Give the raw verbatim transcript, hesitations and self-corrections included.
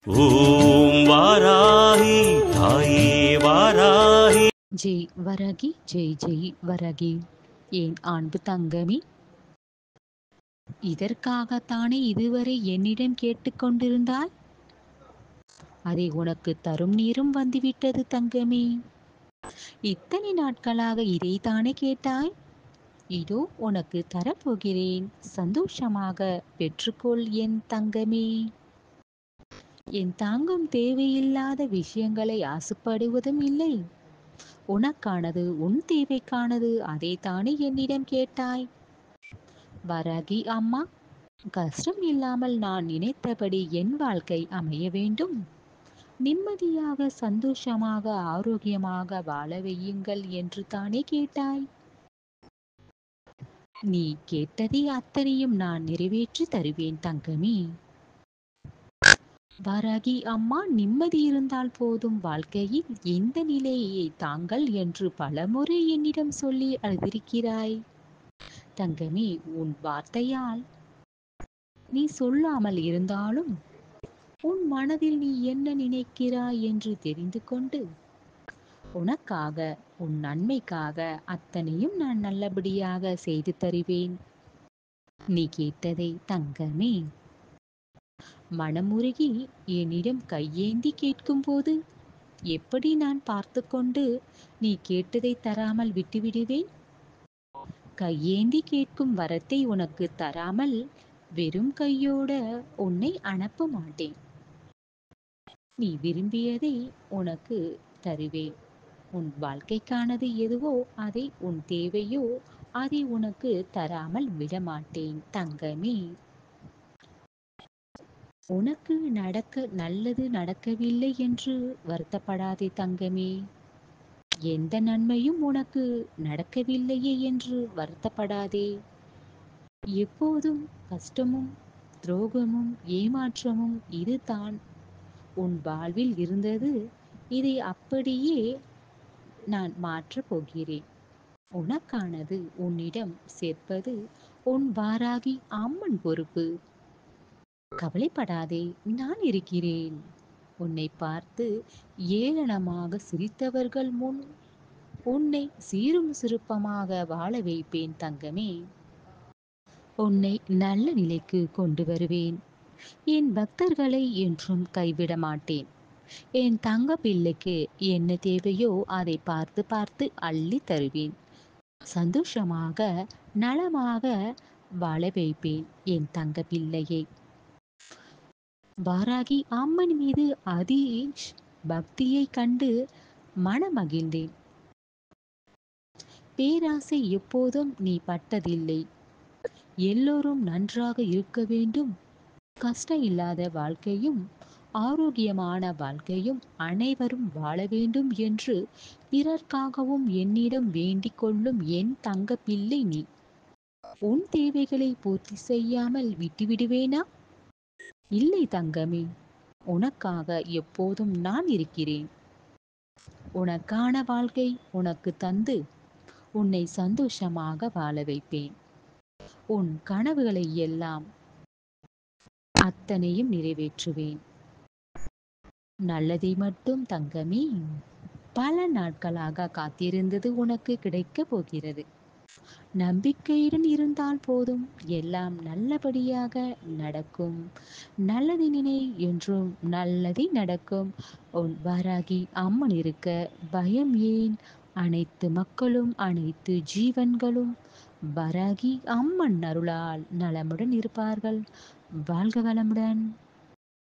ஓம் வாராகி தாயே வாராகி. ஜெய் வரகி, ஜெய் ஜெய் வரகி. என் அன்பு தங்கமி, இதற்காகத்தானே இதுவரை என்னிடம் கேட்டுக்கொண்டிருந்தாய்? அதை உனக்கு தரும் நேரம் வந்துவிட்டது தங்கமே. இத்தனை நாட்களாக இதைத்தானே கேட்டாய்? இதோ உனக்கு தரப்போகிறேன். சந்தோஷமாக பெற்றுக்கொள் என் தங்கமே. என் தங்கம் தேவையில்லாத விஷயங்களை ஆசைப்படுவதும் இல்லை. உனக்கானது, உன் தேவைக்கானது, அதைத்தானே என்னிடம் கேட்டாய். வரகி அம்மா, கஷ்டம் இல்லாமல் நான் நினைத்தபடி என் வாழ்க்கை அமைய வேண்டும். நிம்மதியாக, சந்தோஷமாக, ஆரோக்கியமாக வாழ வையுங்கள் என்று தானே கேட்டாய். நீ கேட்டதை அத்தனையும் நான் நிறைவேற்றி தருவேன் தங்கமே. வரகி அம்மா, நிம்மதி இருந்தால் போதும் வாழ்க்கையில், எந்த நிலையை தாங்கள் என்று பலமுறை என்னிடம் சொல்லி அழுதிருக்கிறாய். தங்கமே, உன் வார்த்தையால் நீ சொல்லாமல் இருந்தாலும் உன் மனதில் நீ என்ன நினைக்கிறாய் என்று தெரிந்து கொண்டு உனக்காக, உன் நன்மைக்காக அத்தனையும் நான் நல்லபடியாக செய்து தருவேன். நீ கேட்டதை தங்கமே. மனமுருகி என்னிடம் கையேந்தி கேட்கும்போது எப்படி நான் பார்த்து கொண்டு நீ கேட்டதை தராமல் விட்டுவிடுவேன்? கையேந்தி கேட்கும் வரத்தை உனக்கு தராமல் வெறும் கையோட உன்னை அனுப்ப மாட்டேன். நீ விரும்பியதை உனக்கு தருவேன். உன் வாழ்க்கைக்கானது எதுவோ, அதை, உன் தேவையோ அதை உனக்கு தராமல் விடமாட்டேன் தங்கமே. உனக்கு நடக்க நல்லது நடக்கவில்லை என்று வருத்தப்படாதே தங்கமே. எந்த நன்மையும் உனக்கு நடக்கவில்லையே என்று வருத்தப்படாதே. எப்போதும் கஷ்டமும் துரோகமும் ஏமாற்றமும் இதுதான் உன் வாழ்வில் இருந்தது. இதை அப்படியே நான் மாற்றப் போகிறேன். உனக்கானது உன்னிடம் சேர்ப்பது உன் வாராகி அம்மன் பொறுப்பு. கவலைப்படாதே, நான் இருக்கிறேன். உன்னை பார்த்து ஏளனமாக சிரித்தவர்கள் முன் உன்னை சீரும் சிறப்புமாக வாழ வைப்பேன் தங்கமே. உன்னை நல்ல நிலைக்கு கொண்டு வருவேன். என் பக்தர்களை என்றும் கைவிட மாட்டேன். என் தங்க பிள்ளைக்கு என்ன தேவையோ அதை பார்த்து பார்த்து அள்ளி தருவேன். சந்தோஷமாக, நலமாக வாழ வைப்பேன் என் தங்க பிள்ளையை. வாராகி அம்மன் மீது அதீஷ் பக்தியை கண்டு மனமகிழ்ந்தேன். பேராசை எப்போதும் நீ பட்டதில்லை. எல்லோரும் நன்றாக இருக்க வேண்டும், கஷ்டம் இல்லாத வாழ்க்கையும் ஆரோக்கியமான வாழ்க்கையும் அனைவரும் வாழ வேண்டும் என்று பிறர்க்காகவும் என்னிடம் வேண்டிக் கொள்ளும் என் தங்க பிள்ளை நீ. உன் தேவைகளை பூர்த்தி செய்யாமல் விட்டுவிடுவேனா? இல்லை தங்கமே, உனக்காக எப்போதும் நான் இருக்கிறேன். உனக்கான வாழ்க்கை உனக்கு தந்து உன்னை சந்தோஷமாக வாழ வைப்பேன். உன் கனவுகளை எல்லாம் அத்தனையும் நிறைவேற்றுவேன். நல்லதை மட்டும் தங்கமே. பல நாட்களாக காத்திருந்தது உனக்கு கிடைக்கப் போகிறது. நம்பிக்கையுடன் இருந்தால் போதும், எல்லாம் நல்லபடியாக நடக்கும். நல்லதை நினை, என்றும் நல்லதே நடக்கும். உன் வாராகி அம்மன் இருக்க பயம் ஏன்? அனைத்து மக்களும், அனைத்து ஜீவன்களும் வாராகி அம்மன் அருளால் நலமுடன் இருப்பார்கள். வாழ்க வளமுடன்.